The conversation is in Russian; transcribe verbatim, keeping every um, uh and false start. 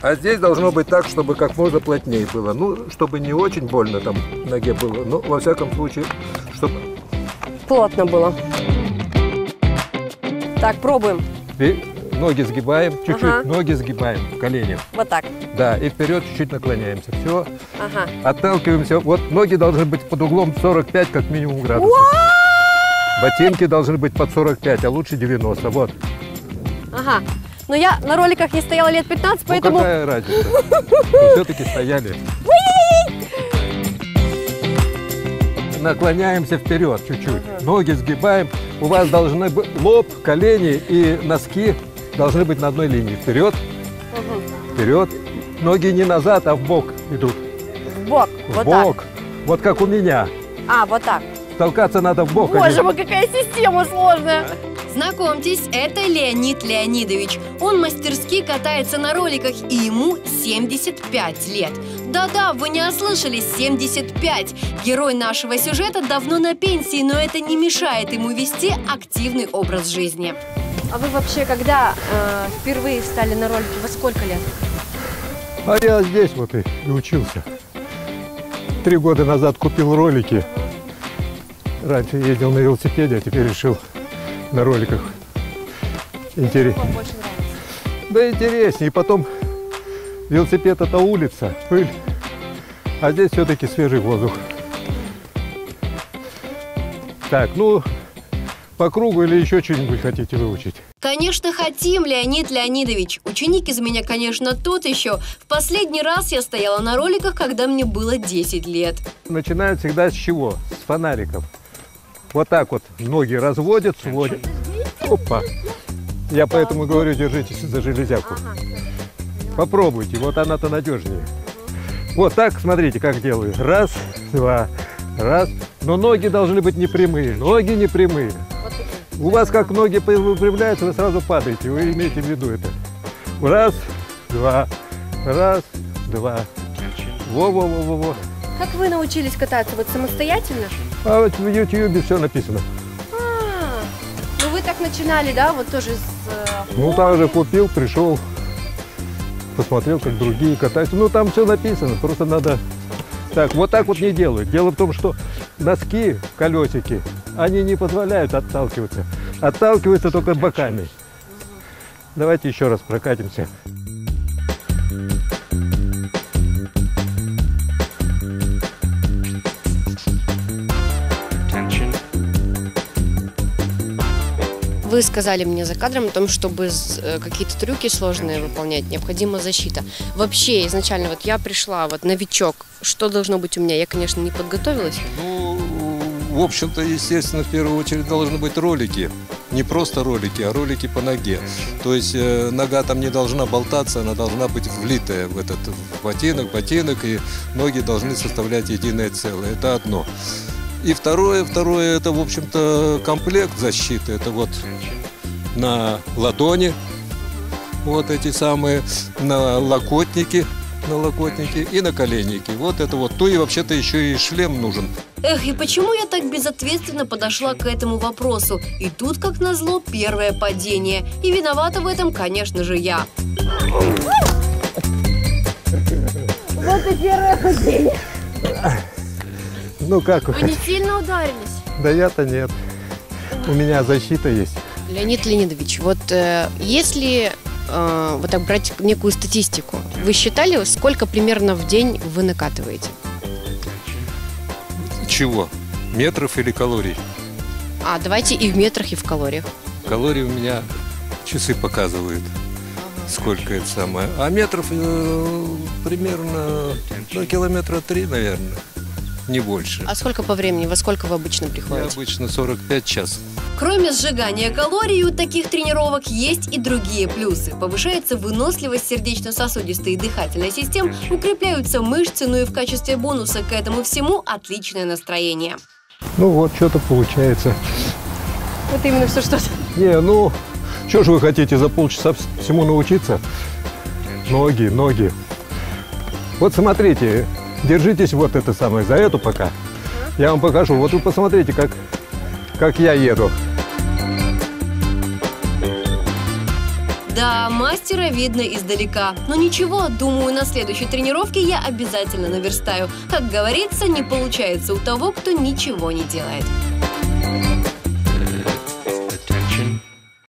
А здесь должно быть так, чтобы как можно плотнее было. Ну, чтобы не очень больно там ноге было, но во всяком случае, чтобы... Плотно было. Так, пробуем. И ноги сгибаем, чуть-чуть, Ага. ноги сгибаем в коленях. Вот так. Да, и вперед чуть-чуть наклоняемся. Все. Ага. Отталкиваемся. Вот ноги должны быть под углом сорок пять как минимум градусов. Ботинки должны быть под сорок пять, а лучше девяносто. Вот. Ага. Но я на роликах не стояла лет пятнадцать, поэтому... Ну какая разница? Все-таки стояли. Наклоняемся вперед чуть-чуть. Ноги сгибаем. У вас должны быть лоб, колени и носки должны быть на одной линии. Вперед. Вперед. Ноги не назад, а в бок идут. В бок. В Вот бок. так. Вот как у меня. А, вот так. Толкаться надо в бок. Боже мой, какая система сложная. Знакомьтесь, это Леонид Леонидович. Он мастерски катается на роликах, и ему семьдесят пять лет. Да-да, вы не ослышались, семьдесят пять. Герой нашего сюжета давно на пенсии, но это не мешает ему вести активный образ жизни. А вы вообще, когда э, впервые встали на ролики, во сколько лет? А я здесь вот и, и учился. Три года назад купил ролики. Раньше ездил на велосипеде, а теперь решил на роликах. Интереснее. Вам больше нравится? Да интереснее. И потом велосипед — это улица, пыль. А здесь все-таки свежий воздух. Так, ну, по кругу или еще что-нибудь хотите выучить? Конечно, хотим, Леонид Леонидович. Ученик из меня, конечно, тот еще. В последний раз я стояла на роликах, когда мне было десять лет. Начинают всегда с чего? С фонариков. Вот так вот ноги разводят, сводят. Опа! Я поэтому говорю, держитесь за железяку. Попробуйте, вот она-то надежнее. Вот так, смотрите, как делаю. Раз, два, раз. Но ноги должны быть непрямые. Ноги непрямые. У вас как ноги выпрямляются, вы сразу падаете. Вы имеете в виду это. Раз, два, раз, два. Во-во-во-во-во. Как вы научились кататься? Вот самостоятельно? А вот в ютубе все написано. А, ну вы так начинали, да? Вот тоже с... э, Ну, там же купил, пришел, посмотрел, как другие катаются. Ну, там все написано, просто надо... Так, вот так вот не делают. Дело в том, что носки, колесики, они не позволяют отталкиваться. Отталкиваются только боками. Давайте еще раз прокатимся. Вы сказали мне за кадром о том, чтобы какие-то трюки сложные выполнять, необходима защита. Вообще, изначально, вот я пришла, вот новичок, что должно быть у меня? Я, конечно, не подготовилась. Ну, в общем-то, естественно, в первую очередь должны быть ролики. Не просто ролики, а ролики по ноге. То есть э, нога там не должна болтаться, она должна быть влитая в этот в ботинок, ботинок, и ноги должны составлять единое целое. Это одно. И второе, второе, это, в общем-то, комплект защиты. Это вот на ладони, вот эти самые, на локотники, на локотники и на коленники. Вот это вот. То и вообще-то еще и шлем нужен. Эх, и почему я так безответственно подошла к этому вопросу? И тут, как назло, первое падение. И виновата в этом, конечно же, я. Вот и первое падение. Ну как вы? Вы не сильно ударились? Да я-то нет. У меня защита есть. Леонид Леонидович, вот э, если э, вот так брать некую статистику, вы считали, сколько примерно в день вы накатываете? Чего? Метров или калорий? А, давайте и в метрах, и в калориях. Калории у меня часы показывают, сколько это самое. А метров э, примерно, ну, километра три, наверное, не больше. А сколько по времени? Во сколько вы обычно Я приходите? обычно сорок пять часов. Кроме сжигания калорий, у таких тренировок есть и другие плюсы. Повышается выносливость сердечно-сосудистой и дыхательной систем, укрепляются мышцы, ну и в качестве бонуса к этому всему отличное настроение. Ну вот, что-то получается. Вот именно все что-то. Не, ну, что же вы хотите за полчаса всему научиться? Ноги, ноги. Вот смотрите, держитесь вот это самое, за эту пока. Я вам покажу. Вот вы посмотрите, как, как я еду. Да, мастера видно издалека. Но ничего, думаю, на следующей тренировке я обязательно наверстаю. Как говорится, не получается у того, кто ничего не делает.